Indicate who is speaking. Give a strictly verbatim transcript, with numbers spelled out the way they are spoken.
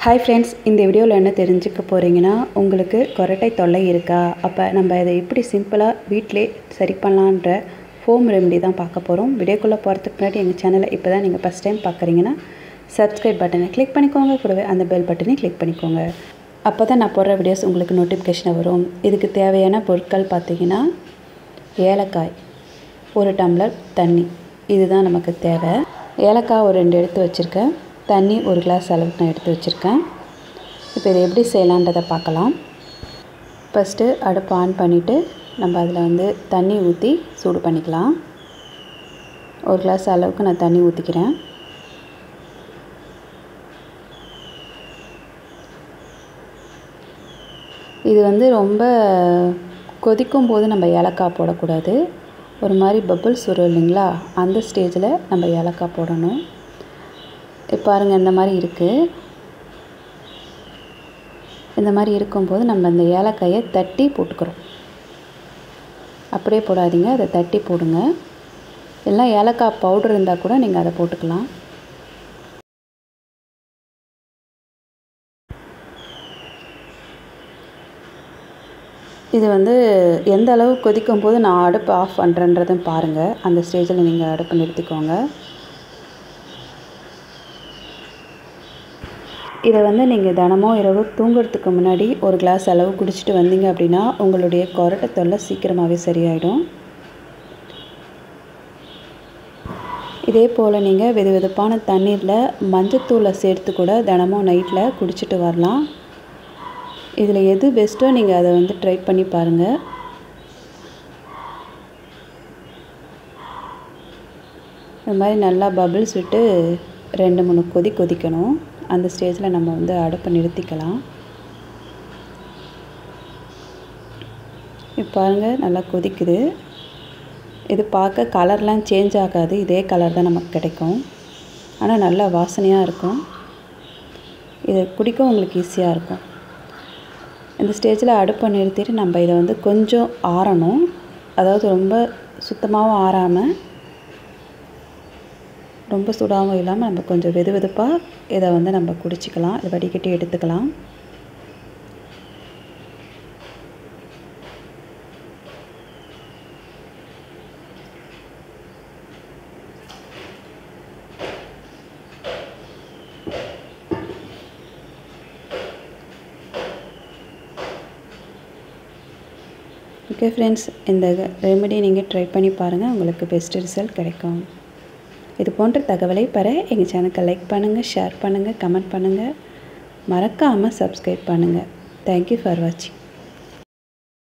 Speaker 1: Hi friends, இந்த வீடியோவில் என்ன தெரிஞ்சுக்க போகிறீங்கன்னா, உங்களுக்கு கொரட்டை தொல்லை இருக்கா? அப்போ நம்ம இதை எப்படி சிம்பிளாக வீட்டிலே சரி பண்ணலான்ற ஹோம் ரெமெடி தான் பார்க்க போகிறோம். வீடியோக்குள்ளே போகிறதுக்கு முன்னாடி எங்கள் சேனலை இப்போ தான் நீங்கள் ஃபஸ்ட் டைம் பார்க்குறீங்கன்னா சப்ஸ்கிரைப் பட்டனை கிளிக் பண்ணிக்கோங்க, கூடவே அந்த பெல் பட்டனை கிளிக் பண்ணிக்கோங்க. அப்போ தான் நான் போடுற வீடியோஸ் உங்களுக்கு நோட்டிஃபிகேஷன் வரும். இதுக்கு தேவையான பொருட்கள் பார்த்திங்கன்னா, ஏலக்காய் ஒரு டம்ளர் தண்ணி, இதுதான் நமக்கு தேவை. ஏலக்காய் ஒரு ரெண்டு எடுத்து வச்சுருக்கேன், தண்ணி ஒரு கிளாஸ் அளவுக்கு நான் எடுத்து வச்சுருக்கேன். இப்போ இதை எப்படி செய்யலான்றதை பார்க்கலாம். ஃபஸ்ட்டு அடுப்பு ஆன் பண்ணிவிட்டு நம்ம அதில் வந்து தண்ணி ஊற்றி சூடு பண்ணிக்கலாம். ஒரு கிளாஸ் அளவுக்கு நான் தண்ணி ஊற்றிக்கிறேன். இது வந்து ரொம்ப கொதிக்கும் போது நம்ம ஏலக்காய் போடக்கூடாது. ஒரு மாதிரி பபிள்ஸ் வரும் இல்லைங்களா, அந்த ஸ்டேஜில் நம்ம ஏலக்காய் போடணும். இப்போ பாருங்கள், இந்த மாதிரி இருக்குது. இந்த மாதிரி இருக்கும்போது நம்ம அந்த ஏலக்காயை தட்டி போட்டுக்கிறோம். அப்படியே போடாதீங்க, அதை தட்டி போடுங்க. எல்லாம் ஏலக்காய் பவுடர் இருந்தால் கூட நீங்கள் அதை போட்டுக்கலாம். இது வந்து எந்த அளவு கொதிக்கும் போது நான் அடுப்பு ஆஃப் பண்ணுறேன்றதும் பாருங்கள். அந்த ஸ்டேஜில் நீங்கள் அடுப்பு நிறுத்திக்கோங்க. இதை வந்து நீங்கள் தினமும் இரவு தூங்குறதுக்கு முன்னாடி ஒரு கிளாஸ் அளவு குடிச்சிட்டு வந்தீங்க அப்படின்னா உங்களுடைய கொரட்டை தொல்லை சீக்கிரமாகவே சரியாயிடும். இதே போல் நீங்கள் வெது வெதுப்பான தண்ணீரில் மஞ்சத்தூளை சேர்த்து கூட தினமும் நைட்டில் குடிச்சிட்டு வரலாம். இதில் எது பெஸ்ட்டோ நீங்கள் அதை வந்து ட்ரை பண்ணி பாருங்கள். இந்த மாதிரி நல்லா பபிள்ஸ் விட்டு ரெண்டு மூணு கொதி கொதிக்கணும். அந்த ஸ்டேஜில் நம்ம வந்து அடுப்பை நிறுத்திக்கலாம். இப்போ பாருங்கள், நல்லா கொதிக்குது. இது பார்க்க கலர்லாம் சேஞ்ச் ஆகாது, இதே கலர் தான் நமக்கு கிடைக்கும். ஆனால் நல்லா வாசனையாக இருக்கும். இதை குடிக்க உங்களுக்கு ஈஸியாக இருக்கும். இந்த ஸ்டேஜில் அடுப்பை நிறுத்திட்டு நம்ம இதை வந்து கொஞ்சம் ஆறணும். அதாவது ரொம்ப சுத்தமாகவும் ஆறாமல் ரொம்ப சுடாமல் இல்லாமல் நம்ம கொஞ்சம் வெது வெதுப்பாக இதை வந்து நம்ம குடிச்சிக்கலாம். இதை வடிகட்டி எடுத்துக்கலாம். ஓகே ஃப்ரெண்ட்ஸ், இந்த ரெமெடி நீங்கள் ட்ரை பண்ணி பாருங்கள், உங்களுக்கு பெஸ்ட் ரிசல்ட் கிடைக்கும். இது போன்ற தகவலை பெற எங்கள் சேனலுக்கு லைக் பண்ணுங்கள், ஷேர் பண்ணுங்கள், கமெண்ட் பண்ணுங்கள். மறக்காமல் சப்ஸ்கிரைப் பண்ணுங்கள். தேங்க்யூ ஃபார் வாட்சிங்.